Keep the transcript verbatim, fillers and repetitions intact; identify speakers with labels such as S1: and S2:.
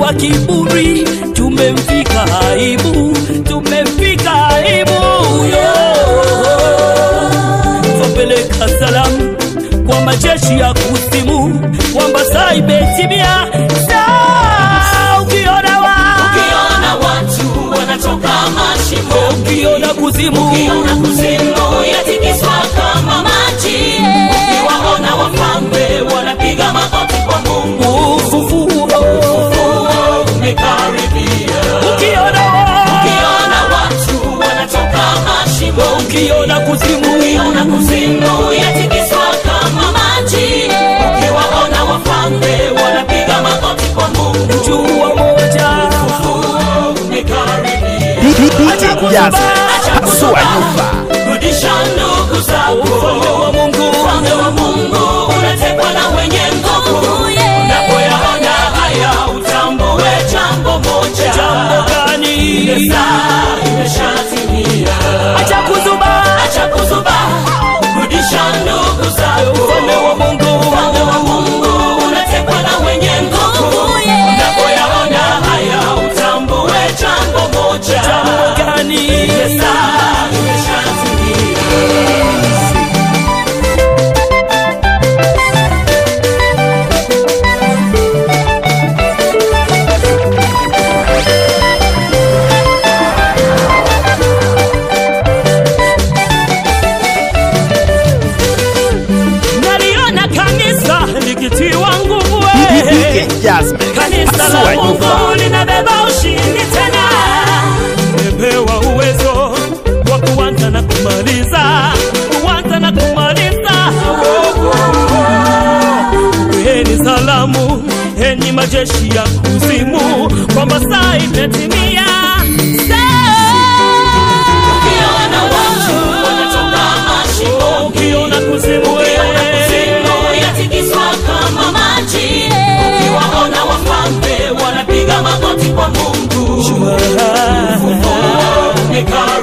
S1: kwa kiburi, tumemfika aibu, tumemfika aibu. Tupeleka salamu kwa majeshi ya kuzimu kwamba saa imetimia. Saa ukiona wa
S2: ukiona watu wanatoka mashimo,
S1: ukiona kuzimu,
S2: ukiona kuzimu yatikiswa kama maji, ukiwaona wafalme wanapiga magoti kwa Mungu,
S1: ufufuo
S2: umekaribia.
S1: Ukiona
S2: ukiona watu wanatoka mashimo,
S1: ukiona kuzimu,
S2: ukiona kuzimu yatikiswa kama maji, ukiwaona wafalme wanapiga magoti kwa Mungu,
S1: jua moja
S2: umekaribia.
S3: D J Jazz pasua nyumba,
S2: rudisha ndugu zako.
S1: ufalme wa Mungu,
S2: Ufalme wa Mungu unatekwa na wenye nguvu. Unapoyaona haya utambue jambo moja.
S1: jambo gani?
S2: Saa imeshatimia.
S1: Acha kuzuba,
S2: Acha kuzuba, rudisha ndugu zako.
S1: ufalme wa Mungu,
S2: Ufalme wa Mungu unatekwa na wenye nguvu. Unapoyaona haya utambue jambo moja.
S1: jambo gani?
S2: Saa imeshatimia.
S1: Naliona kanisa likitiwa nguvu,
S3: D J Jazz
S1: kanisa
S3: pasua
S1: la
S3: nyumba,
S1: Mungu linabeba ushindi tena, limepewa uwezo wa kuanza na kumaliza, kuanza na kumaliza. Kuheni salamu enyi majeshi ya kuzimu kwamba saa imetimia.
S2: Ukiona watu wanatoka mashimo,
S1: Ukiona kuzimu,
S2: ukiona kuzimu yatikiswa kama maji, ukiwaona wafalme wanapiga magoti kwa Mungu, ufufuo umekaribia.